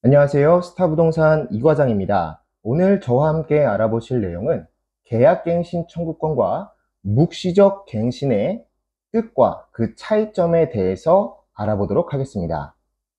안녕하세요. 스타부동산 이과장입니다. 오늘 저와 함께 알아보실 내용은 계약갱신 청구권과 묵시적 갱신의 뜻과 그 차이점에 대해서 알아보도록 하겠습니다.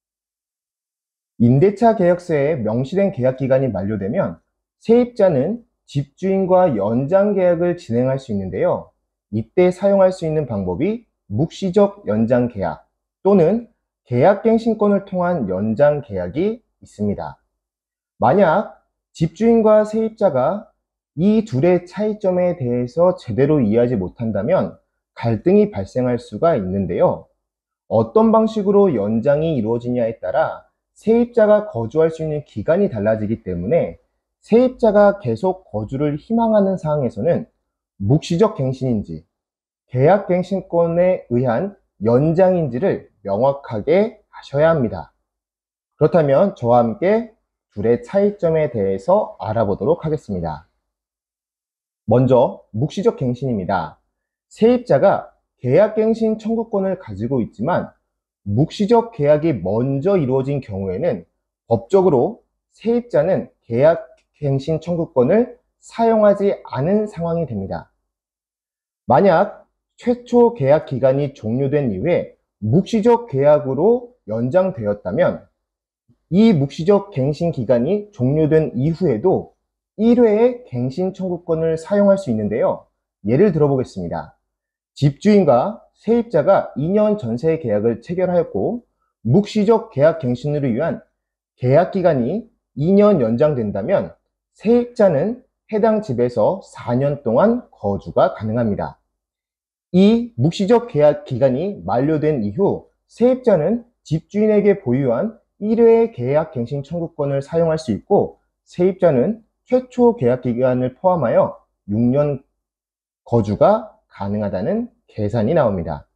임대차 계약서에 명시된 계약기간이 만료되면 세입자는 집주인과 연장 계약을 진행할 수 있는데요. 이때 사용할 수 있는 방법이 묵시적 연장 계약 또는 계약갱신권을 통한 연장 계약이 있습니다. 만약 집주인과 세입자가 이 둘의 차이점에 대해서 제대로 이해하지 못한다면 갈등이 발생할 수가 있는데요. 어떤 방식으로 연장이 이루어지냐에 따라 세입자가 거주할 수 있는 기간이 달라지기 때문에 세입자가 계속 거주를 희망하는 상황에서는 묵시적 갱신인지 계약갱신권에 의한 연장인지를 명확하게 하셔야 합니다. 그렇다면 저와 함께 둘의 차이점에 대해서 알아보도록 하겠습니다. 먼저 묵시적 갱신입니다. 세입자가 계약갱신 청구권을 가지고 있지만 묵시적 계약이 먼저 이루어진 경우에는 법적으로 세입자는 계약갱신 청구권을 사용하지 않은 상황이 됩니다. 만약 최초 계약 기간이 종료된 이후에 묵시적 계약으로 연장되었다면 이 묵시적 갱신 기간이 종료된 이후에도 1회의 갱신 청구권을 사용할 수 있는데요. 예를 들어보겠습니다. 집주인과 세입자가 2년 전세 계약을 체결하였고 묵시적 계약 갱신을 위한 계약 기간이 2년 연장된다면 세입자는 해당 집에서 4년 동안 거주가 가능합니다. 이 묵시적 계약 기간이 만료된 이후 세입자는 집주인에게 보유한 1회의 계약 갱신 청구권을 사용할 수 있고 세입자는 최초 계약 기간을 포함하여 6년 거주가 가능하다는 계산이 나옵니다.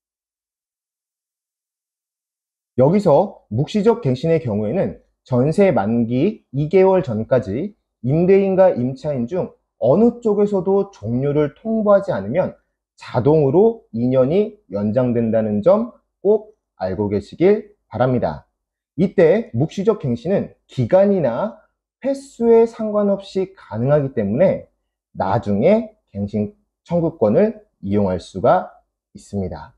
여기서 묵시적 갱신의 경우에는 전세 만기 2개월 전까지 임대인과 임차인 중 어느 쪽에서도 종료를 통보하지 않으면 자동으로 2년이 연장된다는 점 꼭 알고 계시길 바랍니다. 이때 묵시적 갱신은 기간이나 횟수에 상관없이 가능하기 때문에 나중에 갱신 청구권을 이용할 수가 있습니다.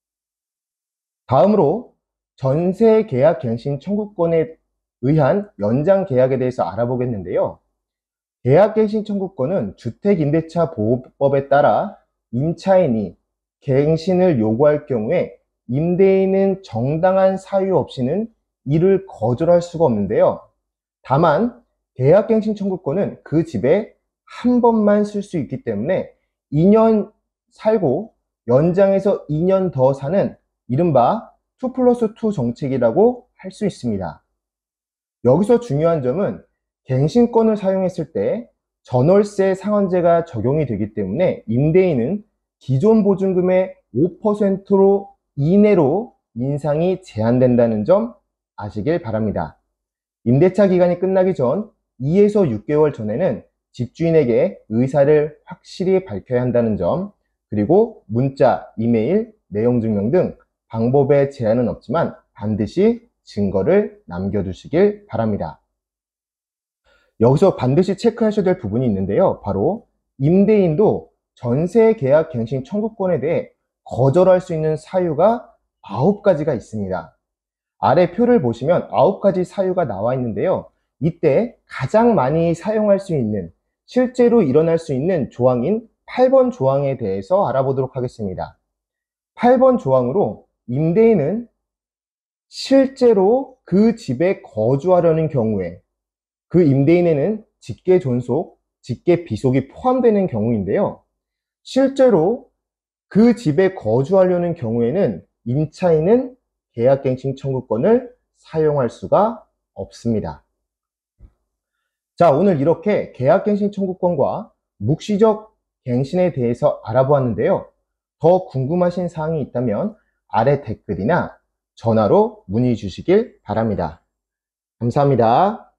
다음으로 전세 계약 갱신 청구권에 의한 연장 계약에 대해서 알아보겠는데요. 계약 갱신 청구권은 주택임대차 보호법에 따라 임차인이 갱신을 요구할 경우에 임대인은 정당한 사유 없이는 이를 거절할 수가 없는데요. 다만 계약갱신 청구권은 그 집에 한 번만 쓸 수 있기 때문에 2년 살고 연장해서 2년 더 사는 이른바 2+2 정책이라고 할 수 있습니다. 여기서 중요한 점은 갱신권을 사용했을 때 전월세 상한제가 적용이 되기 때문에 임대인은 기존 보증금의 5% 이내로 인상이 제한된다는 점 아시길 바랍니다. 임대차 기간이 끝나기 전 2에서 6개월 전에는 집주인에게 의사를 확실히 밝혀야 한다는 점, 그리고 문자, 이메일, 내용 증명 등 방법의 제한은 없지만 반드시 증거를 남겨두시길 바랍니다. 여기서 반드시 체크하셔야 될 부분이 있는데요. 바로 임대인도 전세 계약 갱신 청구권에 대해 거절할 수 있는 사유가 9가지가 있습니다. 아래 표를 보시면 9가지 사유가 나와 있는데요. 이때 가장 많이 사용할 수 있는, 실제로 일어날 수 있는 조항인 8번 조항에 대해서 알아보도록 하겠습니다. 8번 조항으로 임대인은 실제로 그 집에 거주하려는 경우에 그 임대인에는 직계 존속, 직계 비속이 포함되는 경우인데요. 실제로 그 집에 거주하려는 경우에는 임차인은 계약갱신 청구권을 사용할 수가 없습니다. 자, 오늘 이렇게 계약갱신 청구권과 묵시적 갱신에 대해서 알아보았는데요. 더 궁금하신 사항이 있다면 아래 댓글이나 전화로 문의 주시길 바랍니다. 감사합니다.